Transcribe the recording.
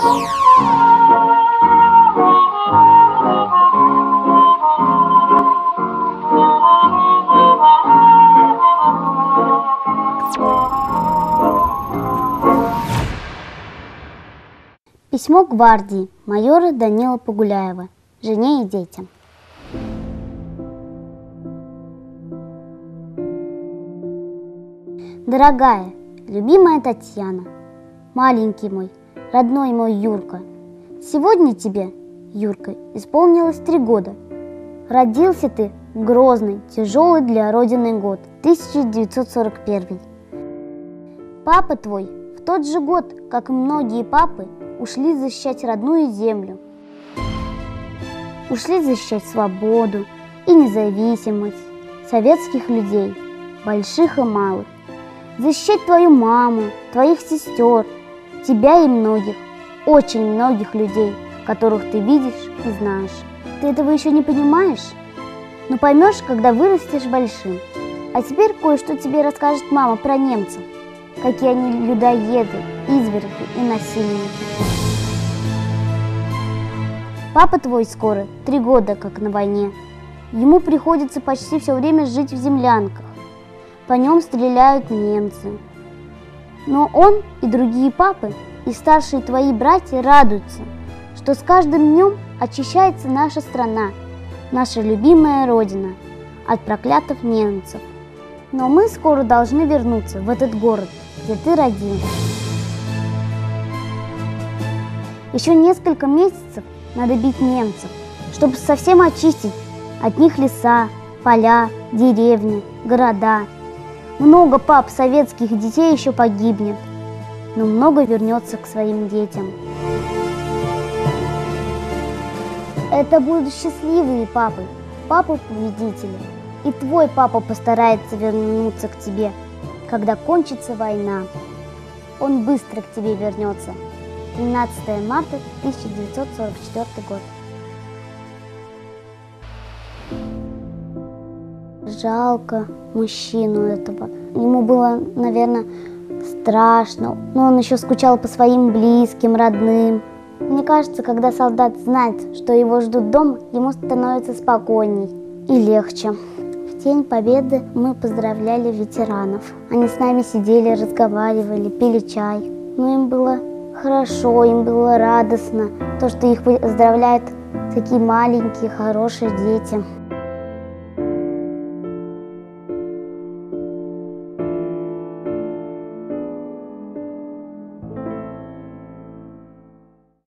Письмо гвардии майора Данила Погуляева, жене и детям. Дорогая, любимая Татьяна, маленький мой, родной мой Юрка, сегодня тебе, Юрка, исполнилось 3 года. Родился ты в грозный, тяжелый для Родины год, 1941. Папа твой в тот же год, как и многие папы, ушли защищать родную землю. Ушли защищать свободу и независимость советских людей, больших и малых. Защищать твою маму, твоих сестер, тебя и многих, очень многих людей, которых ты видишь и знаешь. Ты этого еще не понимаешь? Но поймешь, когда вырастешь большим. А теперь кое-что тебе расскажет мама про немцев. Какие они людоеды, изверги и насильники. Папа твой скоро 3 года как на войне. Ему приходится почти все время жить в землянках. По нем стреляют немцы. Но он и другие папы, и старшие твои братья радуются, что с каждым днем очищается наша страна, наша любимая Родина от проклятых немцев. Но мы скоро должны вернуться в этот город, где ты родился. Еще несколько месяцев надо бить немцев, чтобы совсем очистить от них леса, поля, деревни, города. Много пап советских детей еще погибнет, но много вернется к своим детям. Это будут счастливые папы, папы-победители. И твой папа постарается вернуться к тебе, когда кончится война. Он быстро к тебе вернется. 13 марта 1944 год. Жалко мужчину этого. Ему было, наверное, страшно, но он еще скучал по своим близким, родным. Мне кажется, когда солдат знает, что его ждут дома, ему становится спокойней и легче. В День Победы мы поздравляли ветеранов. Они с нами сидели, разговаривали, пили чай. Но им было хорошо, им было радостно, то, что их поздравляют такие маленькие, хорошие дети.